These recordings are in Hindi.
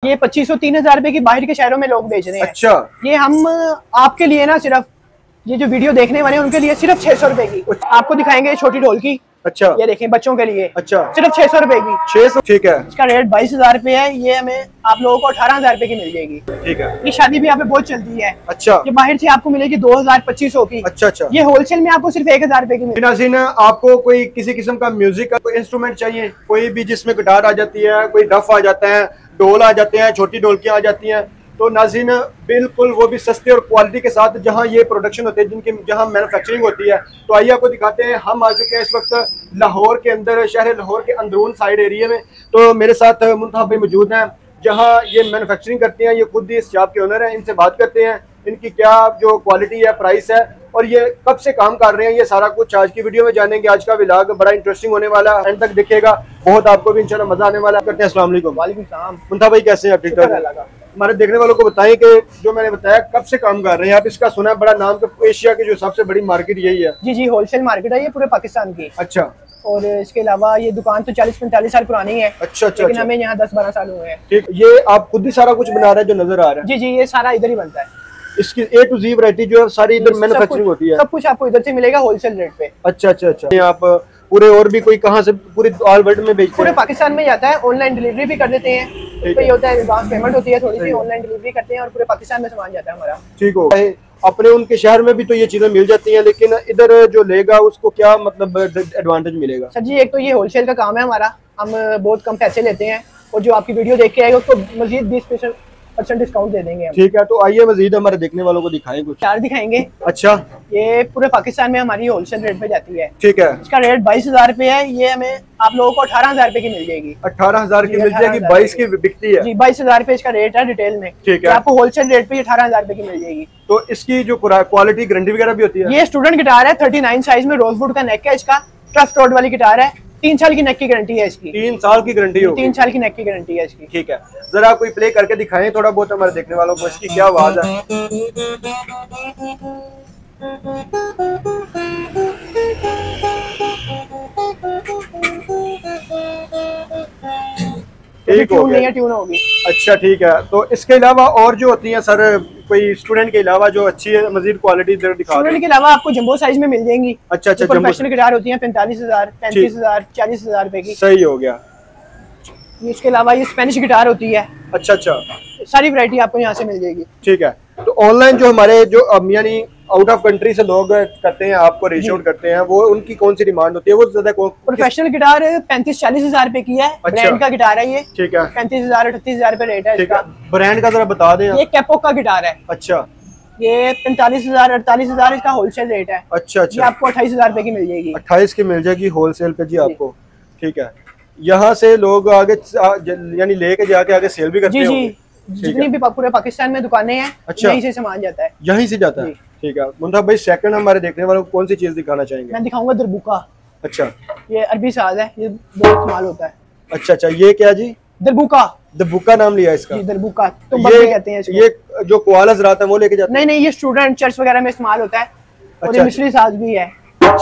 ये 2500-3000 रुपए की बाहर के शहरों में लोग बेच रहे हैं। अच्छा, ये हम आपके लिए ना सिर्फ ये जो वीडियो देखने वाले हैं उनके लिए सिर्फ 600 रुपए की आपको दिखाएंगे छोटी ढोलकी। अच्छा, ये देखें बच्चों के लिए। अच्छा, सिर्फ 600 रुपए की। 600, ठीक है। इसका रेट 22,000 रुपए है। ये हमें आप लोगों को 18,000 रुपए की मिल जाएगी। ठीक है। ये शादी भी यहाँ पे बहुत चलती है। अच्छा, ये बाहर से आपको मिलेगी 2,000-2500 की। अच्छा, अच्छा। ये होलसेल में आपको सिर्फ 1,000 रुपए की मिलेगी। नाज़रीन, आपको कोई किसी किस्म का म्यूजिक का कोई इंस्ट्रूमेंट चाहिए, कोई भी जिसमें गिटार आ जाती है, कोई डफ आ जाता है, ढोल आ जाते हैं, छोटी ढोलकियां आ जाती हैं, तो नाज़रीन बिल्कुल वो भी सस्ते और क्वालिटी के साथ जहां ये प्रोडक्शन होते हैं, जिनकी जहां मैन्युफैक्चरिंग होती है। तो आइए आपको दिखाते हैं। हम आ चुके हैं इस वक्त लाहौर के अंदर, शहर लाहौर के अंदरून साइड एरिया में। तो मेरे साथ मुंतहा भाई मौजूद हैं जहां ये मैन्युफैक्चरिंग करते हैं। ये खुद ही इस शॉप के ओनर हैं। इनसे बात करते हैं इनकी क्या जो क्वालिटी है, प्राइस है और ये कब से काम कर रहे हैं, ये सारा कुछ आज की वीडियो में जानेंगे। आज का व्लॉग बड़ा इंटरेस्टिंग होने वाला है, एंड तक देखिएगा, बहुत आपको भी इंशाल्लाह मजा आने वाला है। करते हैं। अस्सलाम वालेकुम। वालेकुम सलाम। मुंतहा भाई कैसे हैं आप? ठीक ठाक। हमारे देखने वालों को बताएं कि जो मैंने बताया कब से काम कर रहे हैं आप? इसका सुना है बड़ा नाम के एशिया की जो सबसे बड़ी मार्केट यही है। जी जी, होलसेल मार्केट है ये पूरे पाकिस्तान की। अच्छा, और इसके अलावा ये दुकान तो 40-45 साल पुरानी है। अच्छा, अच्छा, लेकिन अच्छा। हमें यहाँ 10-12 साल हुए हैं। ठीक, ये आप खुद ही सारा कुछ बना रहे हैं जो नजर आ रहा है? जी जी, ये सारा इधर ही बनता है। इसकी A to Z वैरायटी जो है सारी इधर मैन्युफैक्चरिंग होती है। सब कुछ आपको इधर से मिलेगा होलसेल रेट पे। अच्छा, अच्छा, अच्छा। आप पूरे और भी कोई कहाँ से पूरे ऑल वर्ल्ड में बेचते पूरे हैं? पाकिस्तान में जाता है। ऑनलाइन डिलीवरी भी कर देते हैं। तो ये होता है एडवांस पेमेंट होती है थोड़ी सी, ऑनलाइन डिलीवरी करते हैं और पूरे पाकिस्तान में सामान जाता है हमारा। ठीक हो अपने उनके शहर में भी तो ये चीजें मिल जाती हैं, लेकिन इधर जो लेगा उसको क्या मतलब एडवांटेज मिलेगा? सर जी, एक तो ये होलसेल का काम है हमारा, हम बहुत कम पैसे लेते हैं और जो आपकी वीडियो देख के आएगा उसको मजीद 20% डिस्काउंट दे देंगे हम। ठीक है, तो आइए मजीद हमारे देखने वालों को दिखाएं कुछ। चार दिखाएंगे। अच्छा, ये पूरे पाकिस्तान में हमारी होलसेल रेट पे जाती है। ठीक है। इसका रेट 22,000 रुपए है। ये हमें आप लोगों को 18,000 रुपए की मिल जाएगी। 18,000 की मिल जाएगी, 22 की बिकती है? जी, 22,000 रुपए इसका रेट है रिटेल में। ठीक है। आपको होलसेल रेट पे 18,000 रुपए की मिल जाएगी। तो इसकी जो क्वालिटी गारंटी वगैरह भी होती है? ये स्टूडेंट गिटार है, 39 साइज में, रोजवुड का नेक है इसका, ट्रस्ट रोड वाली गिटार है। 3 साल की नेक की गारंटी है इसकी। 3 साल की गारंटी होगी? 3 साल की नेक की गारंटी है इसकी। ठीक है, जरा कोई प्ले करके दिखाएं थोड़ा बहुत हमारे देखने वालों को, इसकी क्या आवाज है? ठीक हो गया, ट्यून होगी। अच्छा, ठीक है। तो इसके अलावा और जो होती हैं सर, कोई स्टूडेंट के अलावा जो अच्छी है मजीद क्वालिटी जरा दिखा दें। स्टूडेंट के अलावा आपको जंबो साइज में मिल जाएंगी। अच्छा, अच्छा। प्रोफेशनल गिटार होती है 45,000, 35,000, 40,000 रुपए की। सही हो गया। इसके अलावा ये स्पेनिश गिटार होती है। अच्छा, अच्छा। सारी वैरायटी आपको यहाँ से मिल जाएगी। ठीक है। तो ऑनलाइन जो हमारे जो यानी आउट ऑफ कंट्री से लोग करते हैं, आपको रीच आउट करते हैं, वो उनकी कौन सी डिमांड होती है? वो ज्यादा प्रोफेशनल गिटार 35-40 हजार रुपए की है। अच्छा। ब्रांड का गिटार है ये। ठीक है। 35,000-38,000 रुपए रेट है इसका। ब्रांड का जरा बता दें। ये कैपोक का गिटार है। अच्छा। ये 45,000-48,000 इसका होलसेल रेट है। अच्छा, अच्छा। ये आपको 28,000 रुपए की मिल जाएगी। 28 की मिल जाएगी होलसेल पे जी आपको। ठीक है। यहाँ से लोग आगे यानी लेके जाके आगे सेल भी करते हैं? जी जी, जितनी भी पूरे पाकिस्तान में दुकानें हैं, अच्छा, यहीं से सामान जाता है। यहीं से जाता है? ठीक है। मुंतहा भाई सेकंड हमारे देखने वालों को कौन सी चीज दिखाना चाहेंगे? मैं दिखाऊंगा दरबुका। अच्छा। ये अरबी साज है, ये बहुत इस्तेमाल होता है। अच्छा, अच्छा। ये क्या जी? दरबुका। दरबुका नाम लिया इसका? जी, दरबुका तो कहते हैं इसको। ये जो कोआला हज़रात है वो लेके जाते हैं? नहीं, ये स्टूडेंट चर्च वगैरह में इस्तेमाल होता है। और ये मिस्री साज भी है।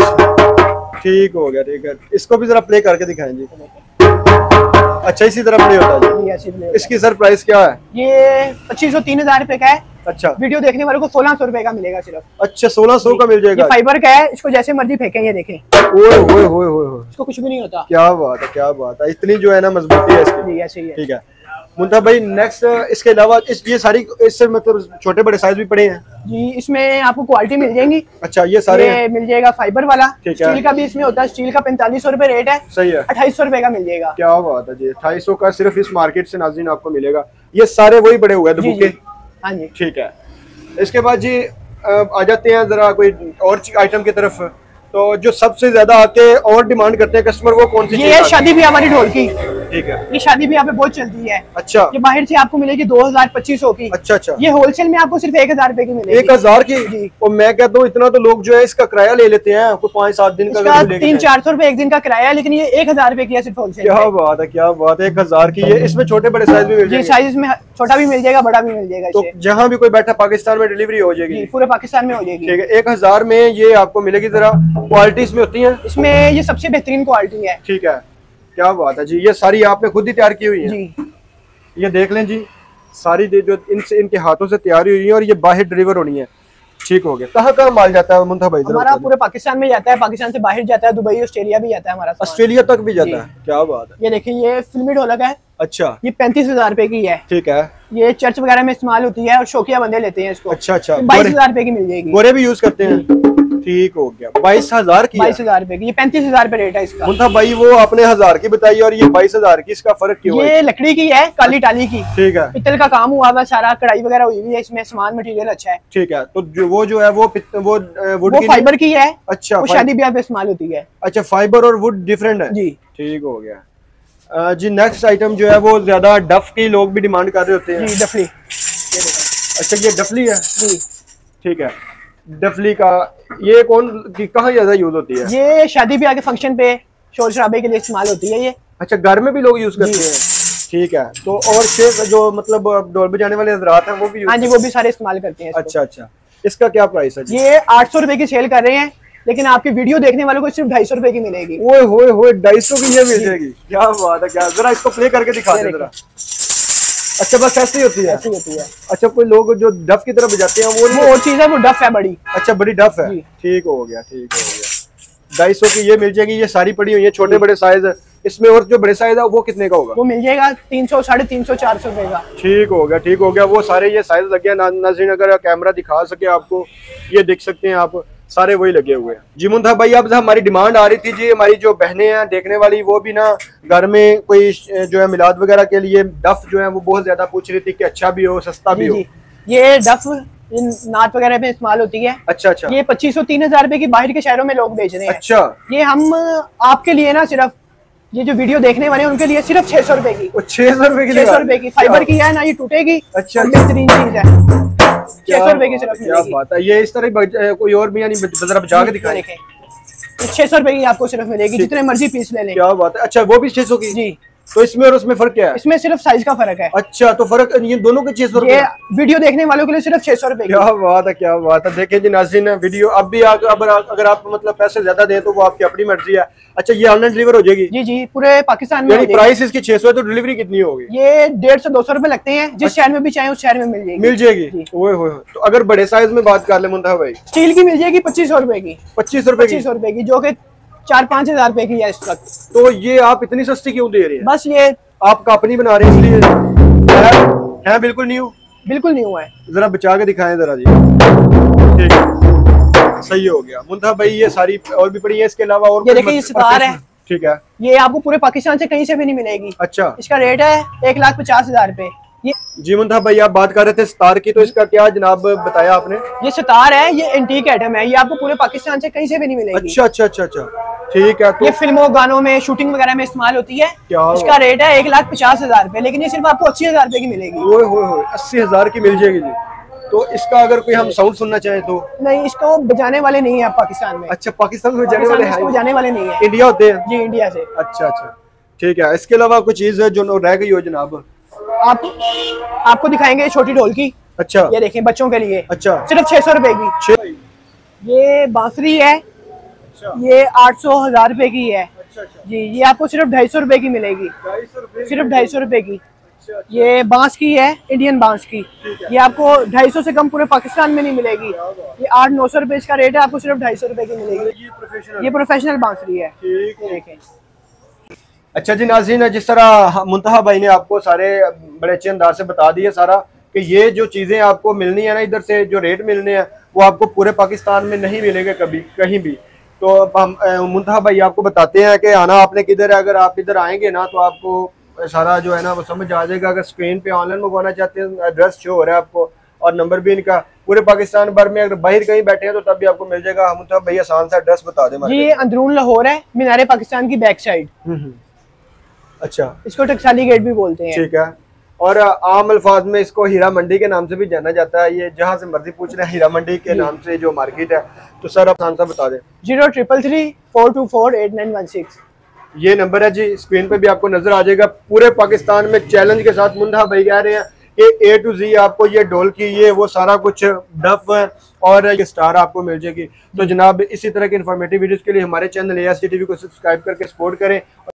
ठीक हो गया, ठीक है। इसको भी जरा प्ले करके दिखाएं जी। अच्छा, इसी तरह प्ले होता है? इसकी सर प्राइस क्या है? ये 2500-3000 रुपए का है। अच्छा। वीडियो देखने वालों को 1600 रुपए का मिलेगा सिर्फ। अच्छा, 1600 का मिल जाएगा? ये फाइबर का है, इसको जैसे मर्जी फेंकें, ये देखें। ओए होए होए होए, इसको कुछ भी नहीं होता। क्या बात है, क्या बात है। इतनी जो है ना मजबूती है इसकी। ऐसे ही है। ठीक है। मुंतहा भाई नेक्स्ट इसके अलावा ये सारी इससे मतलब छोटे बड़े साइज भी पड़े हैं जी? इसमें आपको क्वालिटी मिल जाएंगी। अच्छा, ये सारे मिल जाएगा फाइबर वाला। स्टील का भी इसमें होता है। स्टील का 4500 रुपए रेट है। सही है। 2800 रुपए का मिल जाएगा। क्या बात है जी, 2800 का सिर्फ इस मार्केट से नाज़रीन आपको मिलेगा। ये सारे वही बड़े हुए हैं बुके? हाँ जी। ठीक है। इसके बाद जी आ जाते हैं जरा कोई और आइटम की तरफ। तो जो सबसे ज्यादा आके और डिमांड करते हैं कस्टमर, वो कौन सी? ये शादी ब्याह वाली ढोलकी। ठीक है। ये शादी ब्याह पे बहुत चलती है। अच्छा। ये बाहर से आपको मिलेगी 2,000-2500 की। अच्छा, अच्छा। ये होलसेल में आपको सिर्फ 1,000 रुपए की मिलेगी। 1,000 की? और मैं कहता हूँ इतना तो लोग जो है इसका किराया ले लेते हैं, कोई 5-7 दिन का। 300-400 रुपए एक दिन का किराया है, लेकिन ये 1,000 रुपए की है सिर्फ होलसेल। क्या बात है, क्या बात है। 1,000 की है। इसमें छोटे बड़े साइज भी मिल जाएंगे? साइज में छोटा भी मिल जाएगा, बड़ा भी मिल जाएगा। तो जहाँ भी कोई बैठा पाकिस्तान में डिलीवरी हो जाएगी? पूरे पाकिस्तान में हो जाएगी। ठीक है। 1,000 में ये आपको मिलेगी। जरा क्वालिटी इसमें होती है? इसमें ये सबसे बेहतरीन क्वालिटी है। ठीक है। क्या बात है जी। ये सारी आपने खुद ही तैयार की हुई है? जी। ये देख लें जी, सारी जो इनसे इनके हाथों से तैयारी हुई है और ये बाहर डिलीवर होनी है। ठीक हो गया। कहाँ कहाँ माल जाता है मुंतहा भाई? हमारा पूरे पाकिस्तान में जाता है, पाकिस्तान से बाहर जाता है, दुबई ऑस्ट्रेलिया भी जाता है हमारा। ऑस्ट्रेलिया तक भी जाता है? क्या बात है। ये देखिए, ये फिल्मी ढोलक है। अच्छा। ये 35,000 रुपए की है। ठीक है। ये चर्च वगैरह में इस्तेमाल होती है और शौकिया बंदे लेते हैं इसको। अच्छा अच्छा। 22,000 रुपए की मिल जाएगी। गोरे भी यूज करते हैं? ठीक हो गया। 22,000 की? 22,000 रुपए की। ये 35,000 रुपए रेट है इसका। मुंतहा भाई वो आपने 1000 की बताई और ये 22,000 की, इसका फर्क क्यों है? ये लकड़ी की है, काली टाली की। ठीक है। पित्तल का काम हुआ हुआ, सारा कढ़ाई वगैरह हुई हुई है इसमें, सामान मटेरियल अच्छा है। ठीक है। तो जो है वो फाइबर की है। अच्छा। वो शादी ब्याह पे इस्तेमाल होती है। अच्छा, फाइबर और वुड डिफरेंट है जी। ठीक हो गया जी। नेक्स्ट आइटम जो है वो ज्यादा डफ की लोग भी डिमांड कर रहे होते हैं। जी, डफली। अच्छा, ये डफली है जी। ठीक है। डफली का ये कहाँ ज्यादा यूज होती है? ये शादी ब्याह के फंक्शन पे शोर शराबे के लिए इस्तेमाल होती है ये। अच्छा, घर में भी लोग यूज करते हैं? ठीक है। तो और शेख जो मतलब ढोल बजाने वाले हजरात हैं वो भी? हाँ जी, वो भी सारे इस्तेमाल करते हैं इसको। अच्छा अच्छा। इसका क्या प्राइस है जी? ये 800 रुपए की सेल कर रहे हैं, लेकिन आपकी वीडियो देखने वालों को सिर्फ 250 रुपए की मिलेगी। ओए होए होए, 250 की ये मिल जाएगी? क्या बात है। क्या, जरा इसको प्ले करके दिखा दे जरा। अच्छा, बस ऐसी होती है? ऐसी होती है। अच्छा, कोई लोग जो डफ की तरह बजाते हैं वो और चीज है, वो डफ है बड़ी। अच्छा, बड़ी डफ है। ठीक हो गया ठीक हो गया। 250 की ये मिल जाएगी। ये सारी पड़ी हुई है, छोटे बड़े साइज। इसमें और जो बड़े साइज है वो कितने का होगा? वो मिल जाएगा 300, 350, 400 रुपए का। ठीक हो गया ठीक हो गया। वो सारे ये साइज लगे हैं नाज़रीन, अगर कैमरा दिखा सके आपको, ये देख सकते हैं आप, सारे वही लगे हुए हैं जी। मुंतहा भाई, अब हमारी डिमांड आ रही थी जी, हमारी जो बहनें हैं देखने वाली, वो भी ना घर में कोई जो है मिलाद वगैरह के लिए डफ जो है वो बहुत ज्यादा पूछ रही थी कि अच्छा भी हो, सस्ता भी हो। ये डफ नात वगैरह में इस्तेमाल होती है। अच्छा अच्छा। ये 2500-3000 रुपए की बाहर के शहरों में लोग बेच रहे हैं। अच्छा। ये हम आपके लिए ना, सिर्फ ये जो वीडियो देखने वाले हैं उनके लिए सिर्फ 600 रुपए की। 600 रुपए की? 600 रुपए की। फाइबर की है ना, ये टूटेगी। अच्छा। बेहतरीन चीज है। 600 रुपए की सिर्फ। क्या बात है। ये इस तरह कोई और भी यानी जरा बजा के दिखाएं। 600 रुपए की आपको सिर्फ मिलेगी, जितने मर्जी पीस ले लें। क्या बात है। अच्छा, वो भी 600 की? जी। तो इसमें और उसमें फर्क क्या है? इसमें सिर्फ साइज का फर्क है। अच्छा, तो फर्क ये दोनों के 600 रुपए? वीडियो देखने वालों के लिए सिर्फ 600 रुपए। क्या बात है क्या बात है। देखें जी नाज़रीन, वीडियो अब भी अगर आप मतलब पैसे ज्यादा दें तो वो आपकी अपनी मर्जी है। अच्छा, ये ऑनलाइन डिलीवर हो जाएगी? जी जी, पूरे पाकिस्तान में। प्राइस इसकी 600 है, तो डिलीवरी कितनी होगी? ये 150-200 रुपए लगते हैं। जिस शहर में भी चाहे उस शहर में मिल जाएगी। ओए होए। तो अगर बड़े साइज में बात कर ले मुंतहा भाई? स्टील की मिल जाएगी 2500 रुपए की। 2500 रुपए की? 2500 रुपए की, जो कि 4-5 हजार रुपए की है इस वक्त। तो ये आप इतनी सस्ती क्यों दे रहे हैं? बस ये आप कंपनी बना रहे हैं इसलिए है? बिल्कुल न्यू? बिल्कुल न्यू है। जरा बचा के दिखाएं जरा जी। ठीक है, सही हो गया। मुंतहा भाई, ये सारी और भी पड़ी है इसके अलावा? और ये देखिए, ये सितार है। ठीक है। ये आपको पूरे पाकिस्तान से कहीं से भी नहीं मिलेगी। अच्छा। इसका रेट है 1,50,000 रुपए। ये जी मुंतहा भाई, आप बात कर रहे थे सितार की, तो इसका क्या जनाब बताया आपने? ये सितार है, ये एंटीक आइटम है, ये आपको पूरे पाकिस्तान से कहीं से भी नहीं मिलेगी। अच्छा अच्छा अच्छा अच्छा। ठीक है। तो ये फिल्मों, गानों में, शूटिंग वगैरह में इस्तेमाल होती है। इसका रेट है 1,50,000 रुपए, लेकिन ये सिर्फ आपको 80,000 रुपए की मिलेगी। ओए होए, 80,000 की मिल जाएगी जी। तो इसका अगर कोई हम साउंड सुनना चाहे तो? नहीं, इसको बजाने वाले नहीं है पाकिस्तान में। अच्छा, पाकिस्तान में बजाने वाले हैं? बजाने वाले नहीं है, इंडिया होते हैं? जी, इंडिया से। अच्छा अच्छा ठीक है। इसके अलावा कोई चीज है जो रह गई हो जनाब? आपको दिखाएंगे छोटी ढोलकी। अच्छा। ये देखें, बच्चों के लिए। अच्छा। सिर्फ 600 रुपए की। ये बांसुरी है। अच्छा। ये 800-1000 रुपए की है। अच्छा अच्छा। जी, ये आपको सिर्फ 250 रुपए की मिलेगी। सिर्फ 250 रुपए की। अच्छा। ये बांस की है, इंडियन बांस की। ये आपको 250 से कम पूरे पाकिस्तान में नहीं मिलेगी। ये 800-900 रुपए इसका रेट है, आपको सिर्फ 250 रुपए की मिलेगी। ये प्रोफेशनल बांसुरी है। देखें। अच्छा जी नाज़रीन, जिस तरह मुंतहा भाई ने आपको सारे बड़े अच्छे अंदाज से बता दिए सारा कि ये जो चीज़ें आपको मिलनी है ना, इधर से जो रेट मिलने हैं वो आपको पूरे पाकिस्तान में नहीं मिलेंगे कभी कहीं भी। तो हम मुंतहा भाई आपको बताते हैं कि आना आपने किधर है। अगर आप इधर आएंगे ना तो आपको सारा जो है ना वो समझ आ जाएगा। अगर स्क्रीन पे ऑनलाइन मंगवाना चाहते हैं, एड्रेस शो हो रहा है आपको और नंबर भी इनका पूरे पाकिस्तान भर में। अगर बाहर कहीं बैठे हैं तो तब भी आपको मिल जाएगा। मुंतहा भाई आसान सा एड्रेस बता दें। ये अंदरून लाहौर है, मीनारे पाकिस्तान की बैक साइड। अच्छा, इसको टकसाली गेट भी बोलते हैं। ठीक है। और आम अल्फाज में इसको हीरा मंडी के नाम से भी जाना जाता है। ये जहाँ से मर्जी पूछ रहे हैं, हीरा मंडी के नाम से जो मार्केट है। तो सर आप आसान सा बता दें। 0333-424-8916 ये नंबर है जी, स्क्रीन पे भी आपको नजर आ जाएगा। पूरे पाकिस्तान में चैलेंज के साथ मुंतहा भाई कह रहे हैं कि A to Z आपको ये ढोल की ये वो सारा कुछ डफ है और ये स्टार आपको मिल जाएगी। तो जनाब, इसी तरह की इन्फॉर्मेटिव वीडियोस के लिए हमारे चैनल ASK TV को सब्सक्राइब करके सपोर्ट करें।